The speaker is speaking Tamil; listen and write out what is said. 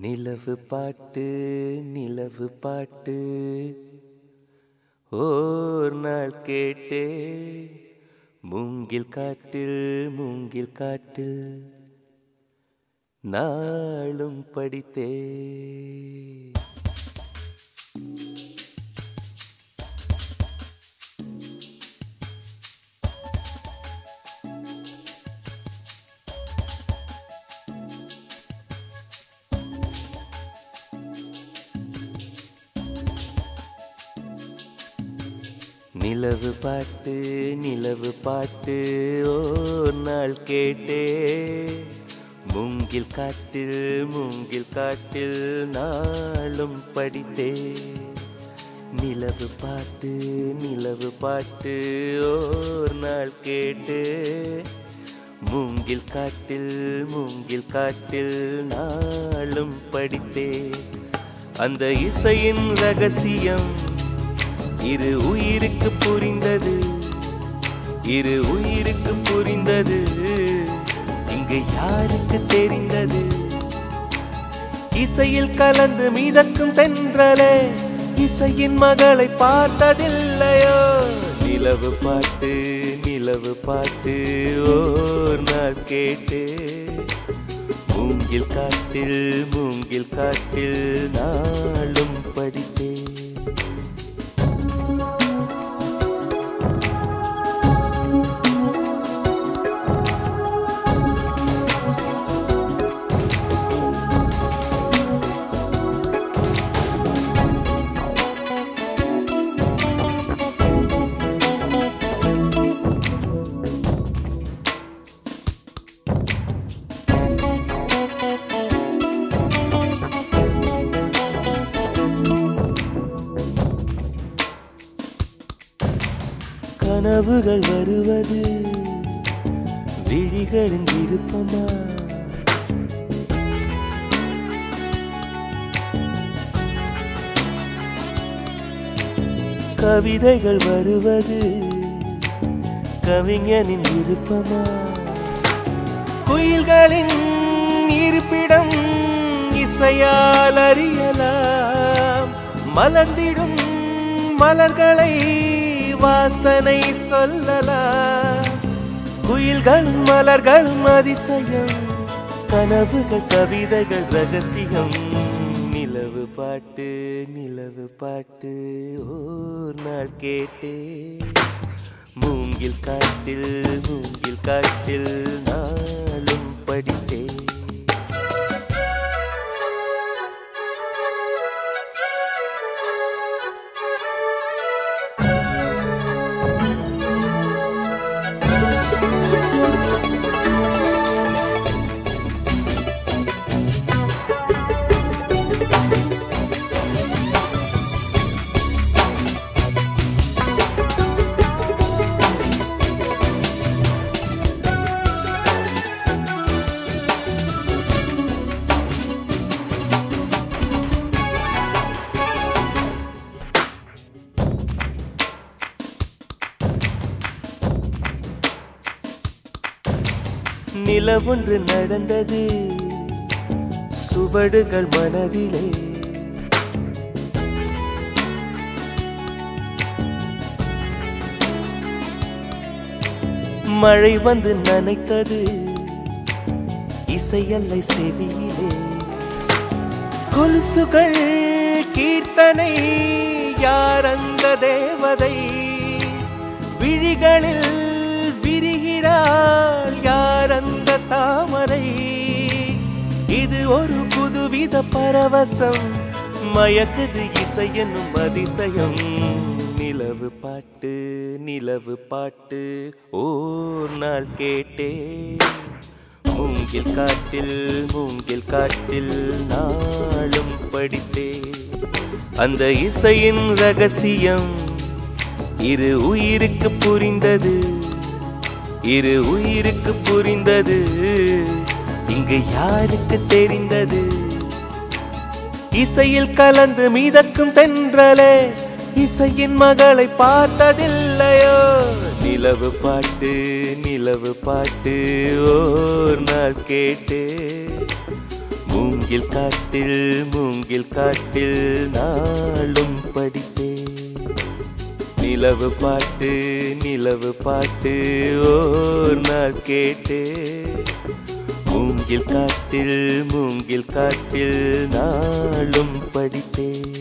நிலவு பாட்டு நிலவு பாட்டு ஓர் நாள் கேட்டே மூங்கில் காட்டில் நாளும் படித்தே நிலவு பாட்டு ஓர் நாள் கேட்டே மூங்கில் காட்டில் நாளும் படித்தே நிலவு பாட்டு ஓர் நாள் கேட்டே மூங்கில் காட்டில் நாளும் படித்தே அந்த இசையின் ரகசியம் இரு உயிருக்கு புரிந்தது இங்கு யாருக்கு தெரிந்தது இசையில் கலந்து மிதக்கும் தென்றலே இசையின் மகளை பார்த்ததில்லையோ நிலவு பாட்டு ஓர் நாள் கேட்டே மூங்கில் காட்டில் நாளும் படித்தே கனவுகள் வருவது விழிகளின் விருப்பமா கவிதைகள் வருவது கவிஞனின் விருப்பமா குயில்களின் இருப்பிடம் இசையால் அறியலாம் மலர்ந்திடும் மலர்களை வாசனை சொல்லலாம் குயில்களும் மலர்களும் அதிசயம் கனவுகள் கவிதைகள் ரகசியம் நிலவு பாட்டு ஓர் நாள் கேட்டே மூங்கில் காட்டில் நாளும் படித்தே நிலவொன்று நடந்தது சுவடுகள் மனதிலே மழை வந்து நனைத்தது இசையல்லை செவியிலே கொலுசுகள் கீர்த்தனை யார் அந்த தேவதை விழிகளில் விரிகிறாள் யார் அந்த தாமரை இது ஒரு புதுவித பரவசம் மயக்குது இசை என்னும் அதிசயம் நிலவு பாட்டு ஓர் நாள் கேட்டே மூங்கில் காட்டில் நாளும் படித்தே அந்த இசையின் ரகசியம் இரு உயிருக்கு புரிந்தது இங்கு யாருக்கு தெரிந்தது இசையில் கலந்து மிதக்கும் தென்றலே இசையின் மகளை பார்த்ததில்லையோ நிலவு பாட்டு ஓர் நாள் கேட்டே மூங்கில் காட்டில் நாளும் படித்தேன். நிலவு பாட்டு ஓர் நாள் கேட்டேன். மூங்கில் காட்டில் நாளும் படித்தேன்.